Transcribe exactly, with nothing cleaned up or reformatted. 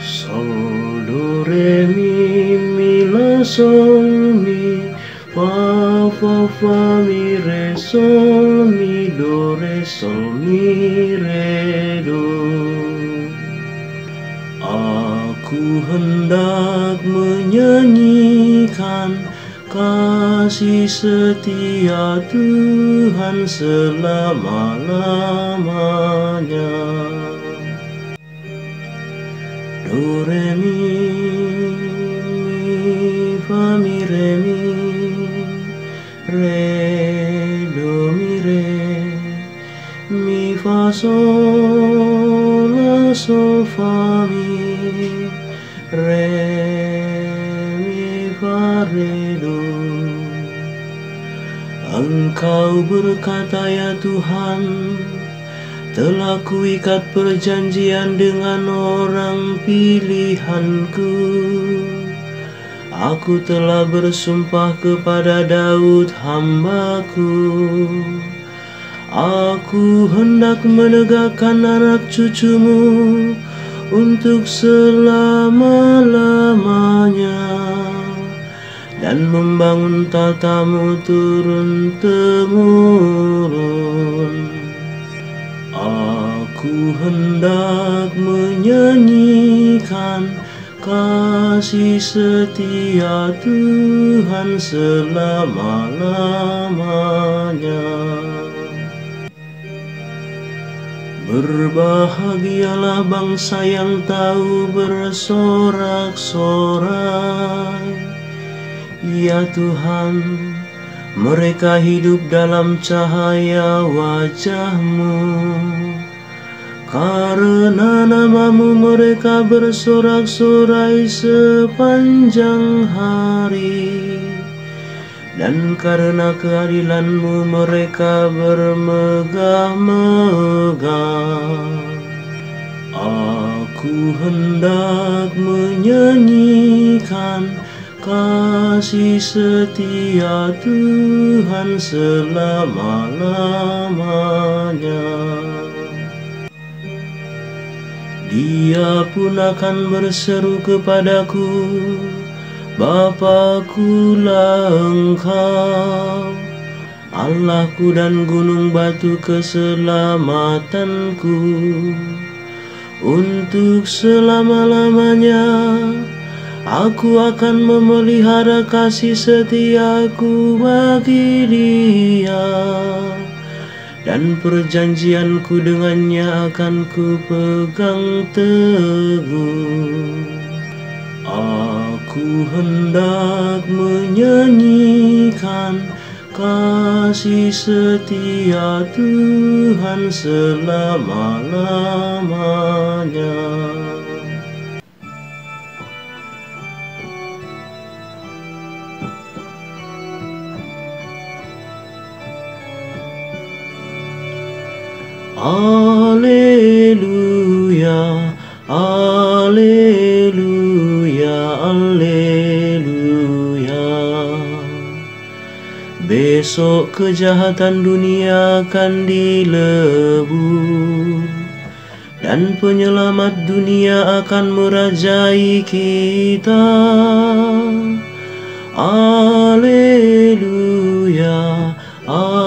Sol, do, re, mi, mi, la, sol, mi, fa, fa, fa, mi, re, sol, mi, do, re, sol, mi, re, do. Aku hendak menyanyikan kasih setia Tuhan selama-lamanya. Do, re, mi, mi, fa, mi, re, mi, re, do, mi, re, mi, fa, sol, la, sol, fa, mi, re, mi, fa, re, do. Engkau berkata ya Tuhan, telah kuikat perjanjian dengan orang pilihanku. Aku telah bersumpah kepada Daud hambaku. Aku hendak menegakkan anak cucumu untuk selama-lamanya, dan membangun tatamu turun-temurun. Aku hendak menyanyikan kasih setia Tuhan selama-lamanya. Berbahagialah bangsa yang tahu bersorak-sorai, ya Tuhan, mereka hidup dalam cahaya wajah-Mu. Karena nama-Mu mereka bersorak-sorai sepanjang hari, dan karena keadilan-Mu mereka bermegah-megah. Aku hendak menyanyikan kasih setia Tuhan selama-lamanya. Dia pun akan berseru kepadaku, Bapa-Kulah Engkau, Allahku dan gunung batu keselamatanku. Untuk selama-lamanya aku akan memelihara kasih setiaku bagi dia, dan perjanjianku dengannya akan kupegang teguh. Aku hendak menyanyikan kasih setia Tuhan selama-lamanya. Alleluia, alleluia, alleluia. Besok kejahatan dunia akan dilebur, dan penyelamat dunia akan merajai kita. Alleluia, alleluia.